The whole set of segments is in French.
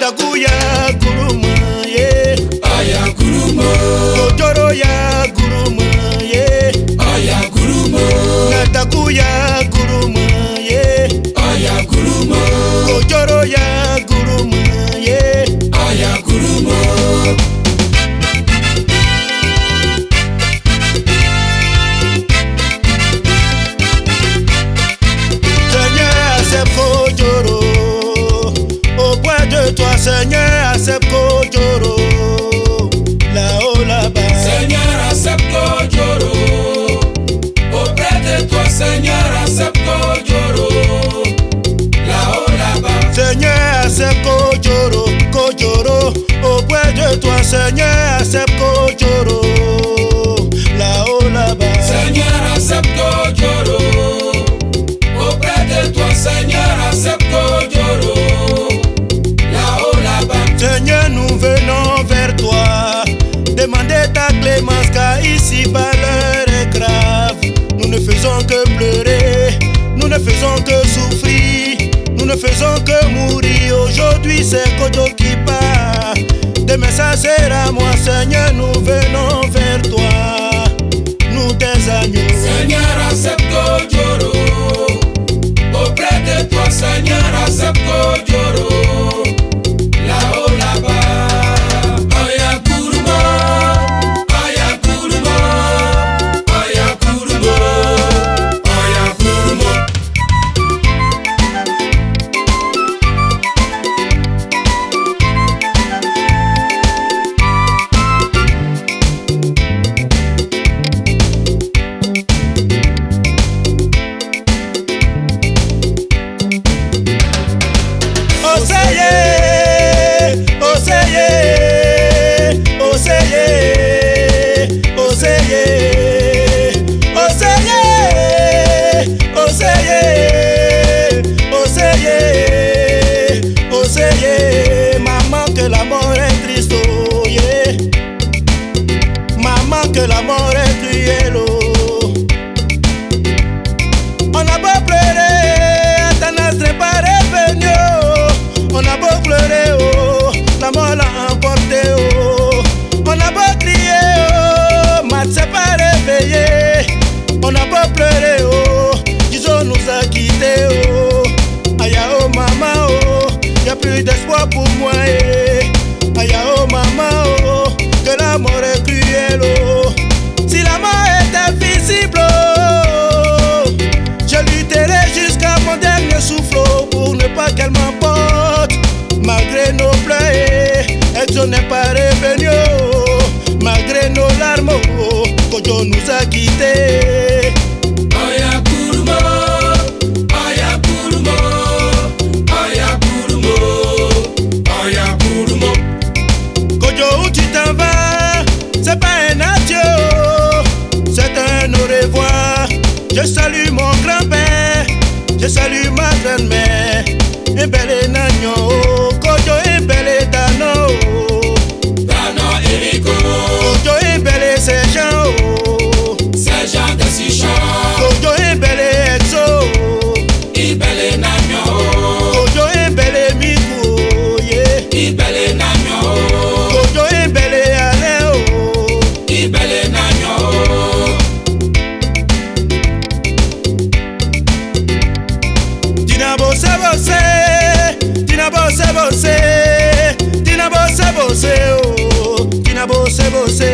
Nataku ya guruma ye Aya gurumo Kojoro ya guruma ye Aya gurumo Nataku ya guruma ye Aya gurumo Kojoro ya guruma ye Aya gurumo Seigneur, accepte Kojoro, là-haut, là-bas. Seigneur, accepte Kojoro. Auprès de toi, Seigneur, accepte Kojoro, là-haut, là-bas. Seigneur, accepte Kojoro, Kojoro. Auprès de toi, Seigneur, accepte Kojoro, là-haut, là-bas. Seigneur, accepte Kojoro. Auprès de toi, Seigneur, accepte Kojoro. Seigneur, nous venons vers toi, demander ta clémence car ici-bas l'heure est grave. Nous ne faisons que pleurer, nous ne faisons que souffrir, nous ne faisons que mourir. Aujourd'hui c'est Kojo qui part, demain ça sera moi. Seigneur, nous venons vers toi, nous tes agneaux. Seigneur, accepte Kojoro. Auprès de toi, Seigneur, accepte Kojoro. Là-haut, là-bas, Aya gurumo, Aya gurumo, Aya gurumo, Aya gurumo. Maman que la mort est triste, oh yeah. Maman que la mort est cruelle, oh. On a beau pleurer, Atanas n'est pas revenu, oh. On a beau pleurer, oh, la mort l'a emporté, oh. On a beau crier, oh, Mat s'est pas réveillé. On a beau pleurer, oh, Jizo nous a quittés, oh. Aya oh maman, oh, y'a plus d'espoir pour moi, eh. Aya oh maman, oh, que la mort est cruelle, oh. Si la mort est invisible, oh, je lutterai jusqu'à mon dernier souffle, oh, pour ne pas qu'elle m'emporte. Malgré nos pleurs, Exo n'est pas revenu, oh. Malgré nos larmes, oh, Kojo nous a quittés. Aya gurumo, Aya gurumo, Aya gurumo, Aya gurumo. Kojo, où tu t'en vas, c'est pas un adieu, c'est un au revoir. Je salue mon grand-père, je salue ma grand-mère. Un bel nagnon, oh, Kojo, un bel dano, oh. Dano Eriko, Kojo, un bel sergent, oh. Sergent de Sichon, Kojo, un bel exo, oh. Ibele Nagno, Kojo, un bel mikou, oh, yeah. Ibele Nagno, Kojo, un bel ale, oh. Ibele Nagno. Tina bosse bosse, Tina bosse bosse, Tina bosse bosse, oh, Tina bosse bosse.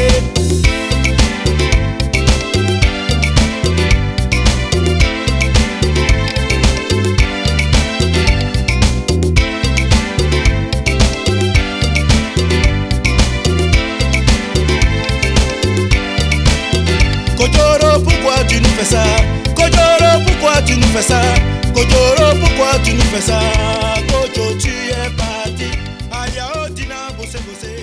Kojoro, pourquoi tu nous fais ça? Kojoro, pourquoi tu nous fais ça? Kojoro, pourquoi tu nous fais ça? Kojo, tu es parti. Aya, oh, Tina bosse bosse.